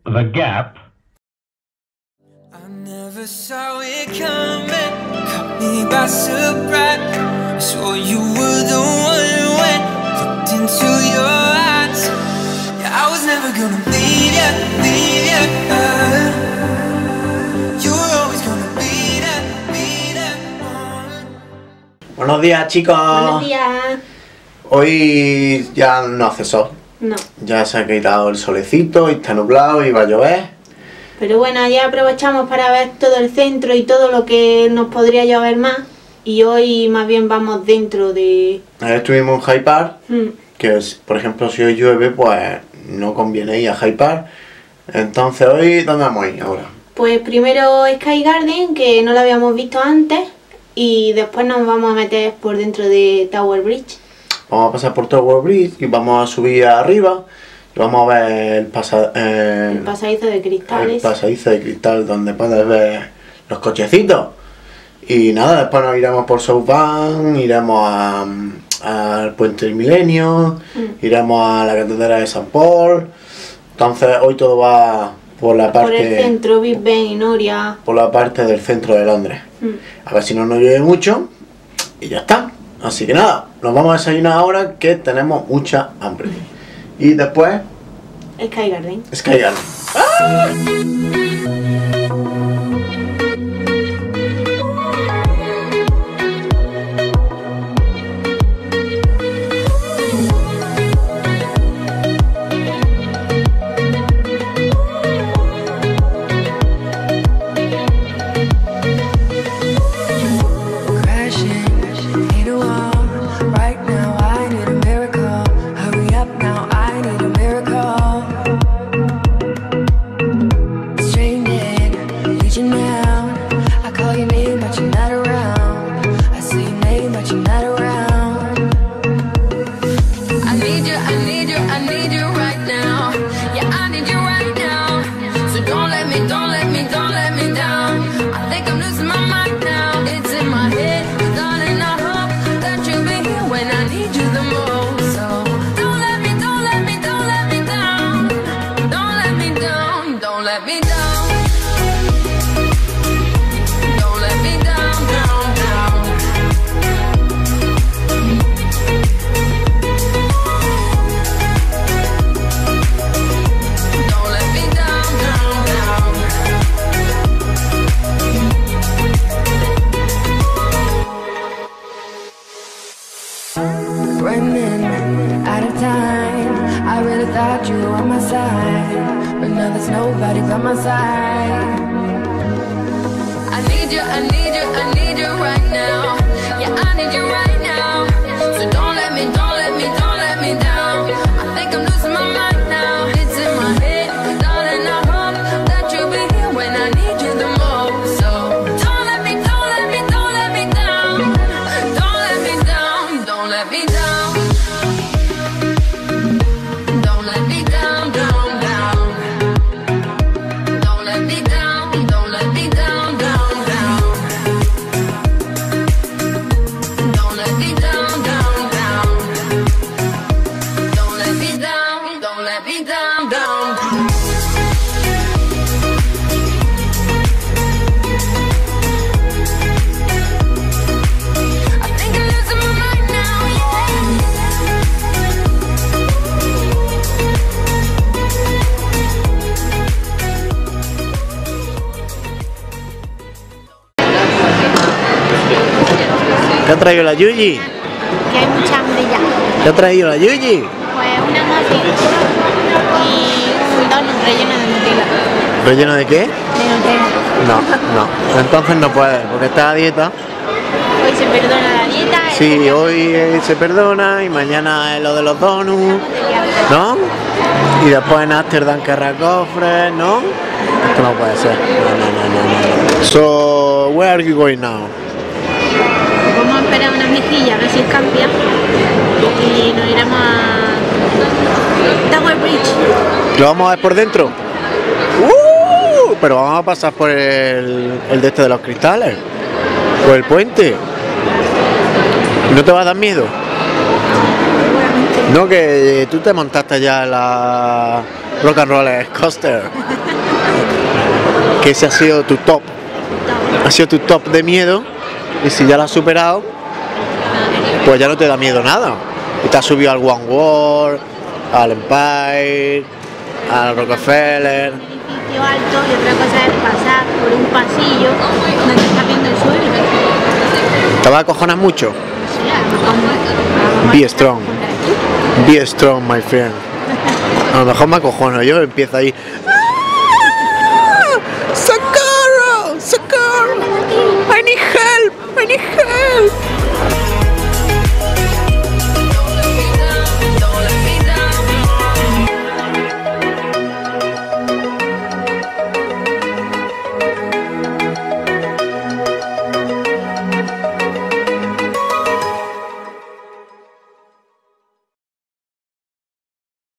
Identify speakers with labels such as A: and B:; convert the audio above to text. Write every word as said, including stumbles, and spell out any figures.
A: The Gap.
B: I never saw it coming, caught me by surprise. I swore you were the one when looked into your eyes. Yeah, I was never gonna leave ya, leave ya. Uh, you were always gonna be there, be there.
C: Buenos días, chicos.
D: Buenos días.
C: Hoy ya no hace sol.
D: No.
C: Ya se ha quitado el solecito y está nublado y va a llover.
D: Pero bueno, ya aprovechamos para ver todo el centro y todo lo que nos podría llover más. Y hoy más bien vamos dentro de...
C: Ayer estuvimos en Hyde Park,
D: Mm.
C: que es, por ejemplo, si hoy llueve, pues no conviene ir a Hyde Park. Entonces hoy, ¿dónde vamos a ir ahora?
D: Pues primero Sky Garden, que no lo habíamos visto antes. Y después nos vamos a meter por dentro de Tower Bridge.
C: Vamos a pasar por Tower Bridge y vamos a subir arriba. Y vamos a ver el, pasa, eh,
D: El pasadizo de
C: el
D: cristales.
C: pasadizo de cristal donde puedes ver los cochecitos. Y nada, después nos iremos por South Bank, iremos a, al Puente del Milenio,
D: Mm.
C: iremos a la Catedral de San Paul. Entonces hoy todo va por la parte,
D: Por el centro, Big Ben y Noria.
C: por la parte del centro de Londres.
D: Mm.
C: A ver si no nos llueve mucho y ya está. Así que nada, nos vamos a desayunar ahora que tenemos mucha hambre. Y después,
D: Sky Garden.
C: Sky Garden.
E: Running out of time, I really thought you were on my side, but now there's nobody by my side. I need you, I need you, I need you right now. Yeah, I need you right now. So don't let me, don't let me, don't let me down. I think I'm losing my mind now. It's in my head, darling, I hope that you'll be here when I need you the most. So don't let me, don't let me, don't let me down. Don't let me down, don't let me down.
C: ¿Qué ha traído la Yuyi?
D: Que hay mucha hambre ya.
C: ¿Qué ha traído la Yuyi?
D: Pues una muffin y un donut relleno de Nutella.
C: ¿Relleno de qué?
D: De Nutella.
C: No, no. Entonces no puedes, porque está a dieta.
D: Hoy se perdona la dieta.
C: Sí, hoy eh, se perdona y mañana es lo de los donuts, ¿no? Y después en Amsterdam querrá cofres, ¿no? Esto no puede ser. No, no, no, no, no. So, where are you going now?
D: Vamos a esperar unas mejillas a ver si cambia y nos iremos a Tower Bridge.
C: ¿Lo vamos a ver por dentro? ¡Uh! Pero vamos a pasar por el, el de este de los cristales, por el puente. ¿No te va a dar miedo? No, que tú te montaste ya en la, Rock and Roller Coaster. Que ese ha sido tu top. Ha sido tu top de miedo. Y si ya lo has superado, pues ya no te da miedo nada. Y te has subido al One World, al Empire, al Rockefeller.
D: Un edificio alto y otra cosa es pasar por un pasillo donde estás viendo el suelo.
C: ¿Te va a acojonar mucho?
D: Sí, a lo mejor- a lo mejor
C: Be
D: te
C: strong.
D: acojonas tú.
C: Be strong, my friend. A lo mejor me acojono, yo empiezo ahí.